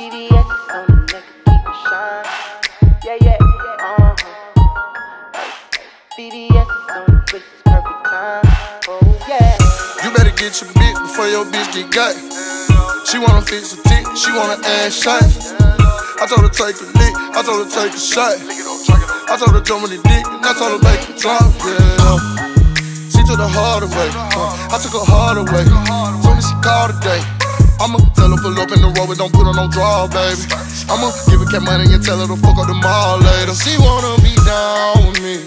VVS on the neck, keep it shine. Yeah, VVS on the wrist, perfect time. Oh yeah. You better get your bitch before your bitch get got. She wanna fix a tick, she wanna ass shot. I told her take a lick, I told her take a shot. I told her jump on the dick, and I told her make it drop, yeah. She took the harder way, I took her harder way. Soon as she called today, I'ma tell her pull up in the road, but don't put on no draw, baby. I'ma give her cat money and tell her to fuck up the mall later. She wanna be down with me,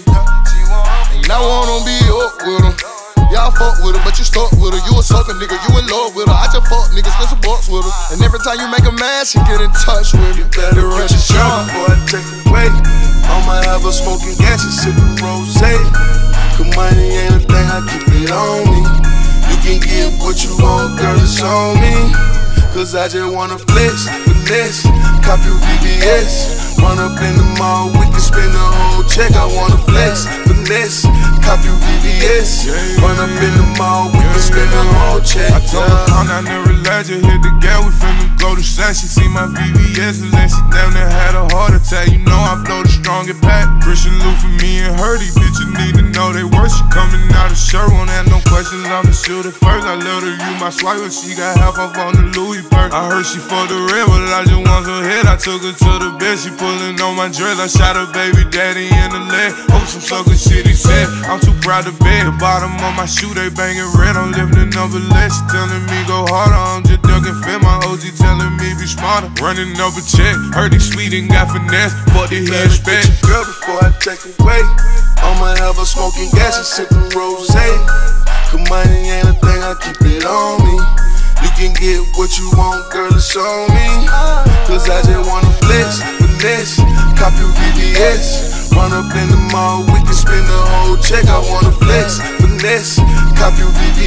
and I wanna be up with her. Y'all fuck with her, but you stuck with her. You a sucker nigga, you in love with her. I just fuck niggas, spend some bucks with her. And every time you make her mad, she get in touch with me. You better run your shot before I take away. I'ma have her smoking gas and sipping rosé. Cause money ain't a thing, I keep it on me. You can get what you want, girl, it's on me. Cause I just wanna flex, finesse, copy VVS. Run up in the mall, we can spend the whole check. I wanna flex, finesse, copy VVS. Run up in the mall, we can spend the whole check. I told her calm down and relax, just hit the gas, we finna go to shot. She see my VVS and then she damn near had a heart attack. You know I blow the strongest pack. Christian Lou for me and her, these bitches need to know they worth. She coming out of shirt, won't have no questions, I'ma shoot it first. I let her use my swipe, but she got half off on the Louis purse. I heard she for the red, but I just want her head. I took her to the bed, she pulling on my dress. I shot her baby daddy in the leg. Oh, some sucker shit he said. I'm too proud to beg. The bottom of my shoe, they banging red. I'm living the number less. She telling me go harder. I'm just ducking fit. My OG telling me be smarter. Running up a check. Heard he sweet and got finesse. What did he expect? Girl, before I take away, I'ma have her smoking gas and sipping rosé. Cause money ain't a thing, I keep it on me. You can get what you want, girl, it's on me. Cause I just wanna flex, finesse, copy VVS. Run up in the mall, we can spend the whole check. I wanna flex, finesse, copy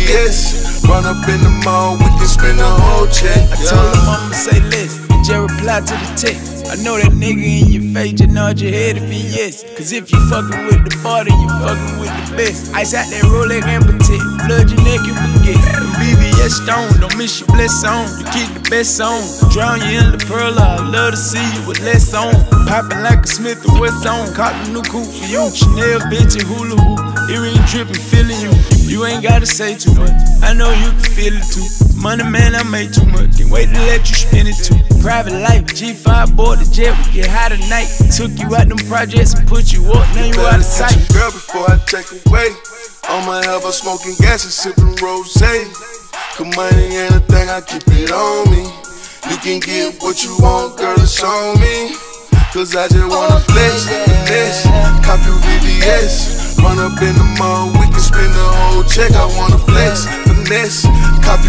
VVS. Run up in the mall, we can spend the whole check. I told her mama say less, and just reply to the text. I know that nigga in your face, just nod your head if he yes. Cause if you fucking with the bar, then you fucking with the best. Ice out that Rolex and protect, flood your neck and forget. Them VVS stone, don't miss your bless on. You keep the best on. Drown you in the pearl, I love to see you with less on. Popping like a Smith & Wesson, caught the new coupe for you. Chanel, bitch, and hula hoop, earring dripping, feeling you. You ain't gotta say too much, I know you can feel it too. Money man, I made too much, can't wait to let you spend it too. Private life, G5 board the jet, we get high tonight. Took you out them projects and put you up, now you out of sight. Girl, before I take away, I'ma have her smoking gas and sipping rosé. Cause money ain't a thing, I keep it on me. You can get what you want, girl, it's on me. Cause I just wanna flex, finesse, copy VVS. Run up in the mall, we can spend the whole check. I wanna flex, finesse, copy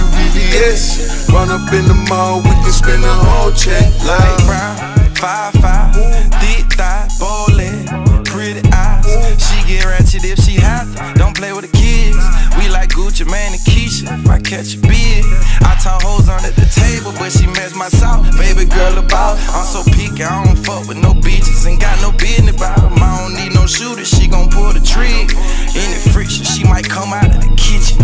VVS. Run up in the mall, we can spend the whole check. Light brown, 5'5", thick thigh, bowling, pretty eyes. She get ratchet if she hot, don't play with the kids. We like Gucci Mane and Keisha, if I catch a bid. I talk hoes under the table, but she mess my sauce. Baby girl about, I'm so picky, I don't fuck with no bitches. Ain't got no business about them, I don't need no shooter. She gon' pull the trigger, any friction, she might come out of the kitchen.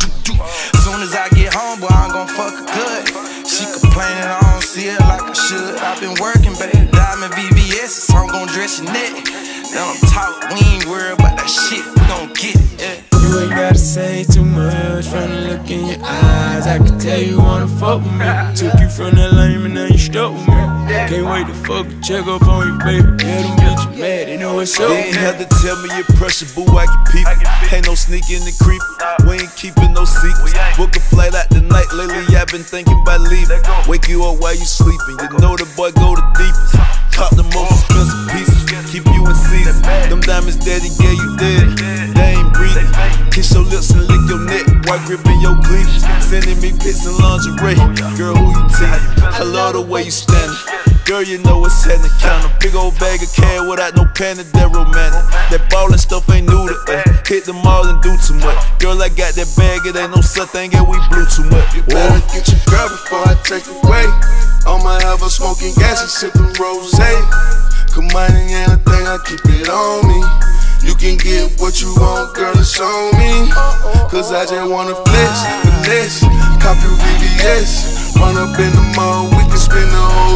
Soon as I get home, boy, I'm gon' fuck her good. She complaining I don't see her like I should. I've been working, baby, diamond VVS, so I'm gon' dress your neck. Then I'm talk, we ain't worried about that shit, we gon' get it, yeah. You ain't gotta say too much from the look in your eyes. I can tell you wanna fuck with me. Took you from that lame and now you stuck with me. Can't wait to fuck and check up on you, baby. Yeah, them bitches mad, they know what's up. They ain't have to tell me your pressure, boo, I can peep. Ain't no sneaking and creeping, we ain't keeping no secrets. Book a flight out tonight, lately I've been thinking about leaving. Wake you up while you sleeping, you know the boy go the deepest. Cop the most expensive pieces, keep you in season. Them diamonds daddy gave you dead, they ain't breathing. Kiss your lips and lick your neck, white gripping your cleavage. Sending me pics and lingerie, girl, who you teasing? I love the way you standing, girl, you know what's at the counter. Big old bag of cash without no penny, that romantic. That ballin' stuff ain't new to hit the mall and do too much. Girl, I got that bag, it ain't no such thing, and we blew too much. You better get your girl before I take away. I'ma have her smoking gas and sipping rosé. Cause money ain't a thing, I keep it on me. You can get what you want, girl, it's on me. Cause I just wanna flex, finesse, copy VVS. Run up in the mall, we can spend the whole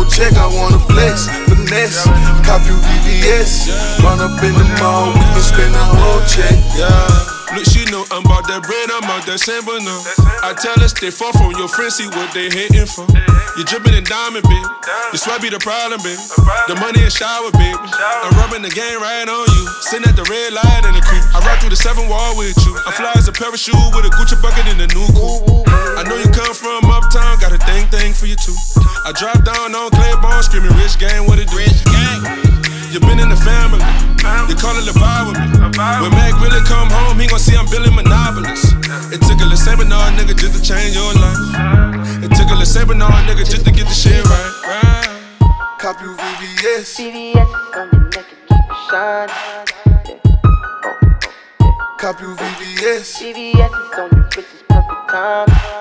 whole check, I wanna flex, finesse, cop you VVS. Run up in the mall, we can spend the whole check, yeah. Look, she know I'm about that bread, I'm out that same, but no. I tell her stay far from your friends, see what they hating for. You dripping in diamond, baby. You swear be the problem, baby. The money in shower, baby. I'm rubbing the game right on you. Sitting at the red light in the creek. I ride through the 7 wall with you. I fly as a parachute with a Gucci bucket in the new coupe. I know you come from uptown, got a thing for you too. I drop down on Claiborne, screaming rich gang, what it do? Rich gang. You been in the family, you call it a vibe with me. When Mac really come home, he gon' see I'm building monopolies. It took a little Sabanor nigga just to change your life. It took a little Sabanor nigga just to get the shit right. Cop you VVS. VVS is on your neck and keep it shining. Cop you VVS. VVS is on your wrist, it's perfect time.